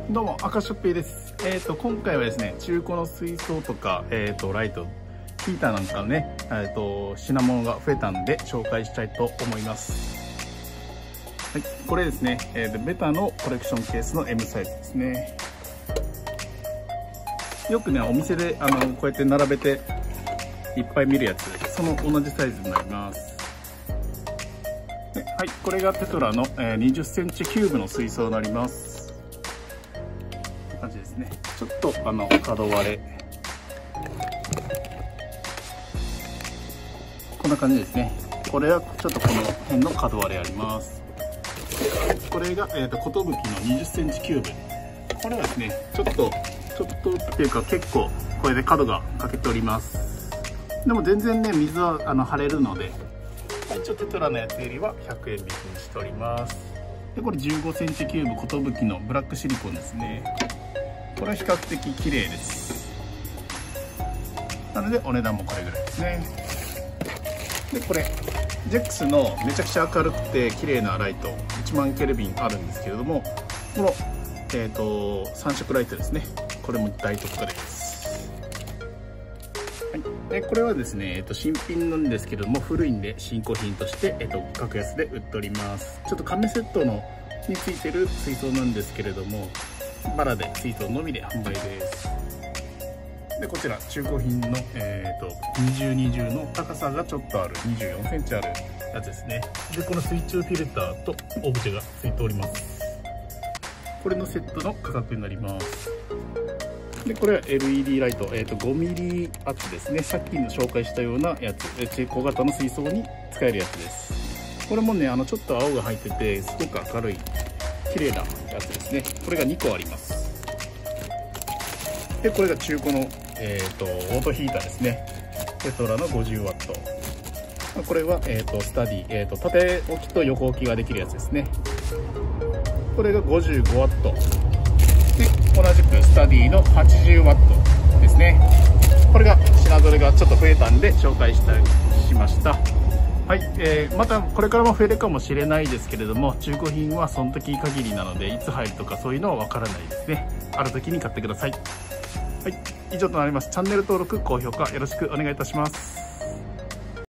どうも、赤ショッピーです。今回はですね、中古の水槽とか、ライト、ヒーターなんかのね、品物が増えたんで紹介したいと思います。はい、これですね、ベタのコレクションケースの M サイズですね。よくね、お店でこうやって並べていっぱい見るやつ、その同じサイズになります。ではい、これがテトラの20センチキューブの水槽になります。感じですね。ちょっと角割れこんな感じですね。これはちょっとこの辺の角割れあります。これが寿の20センチキューブ。これはですねちょっとっていうか結構これで角が欠けております。でも全然ね水は張れるので、一応テトラのやつよりは100円引きにしております。でこれ15センチキューブ寿のブラックシリコンですね。これは比較的綺麗です。なのでお値段もこれぐらいですね。でこれジェックスのめちゃくちゃ明るくて綺麗なライト1万ケルビンあるんですけれども、この、3色ライトですね。これも大特価です。はい、でこれはですね、新品なんですけれども古いんで新古品として、格安で売っております。ちょっとカメセットのについてる水槽なんですけれども、バラで水槽のみで販売です。でこちら中古品の、2020の高さがちょっとある24センチあるやつですね。でこの水中フィルターとオブジェがついております。これのセットの価格になります。でこれは LED ライト、5mm 圧ですね。さっきの紹介したようなやつ、中小型の水槽に使えるやつです。これもねちょっと青が入っててすごく明るい綺麗なやつですね。これが2個あります。でこれが中古の、オートヒーターですね。テトラの 50W。これは、スタディ、縦置きと横置きができるやつですね。これが 55W。で同じくスタディの 80W ですね。これが品ぞれがちょっと増えたんで紹介しました。はい、またこれからも増えるかもしれないですけれども、中古品はその時限りなのでいつ入るとかそういうのはわからないですね。ある時に買ってください。はい、以上となります。チャンネル登録、高評価よろしくお願いいたします。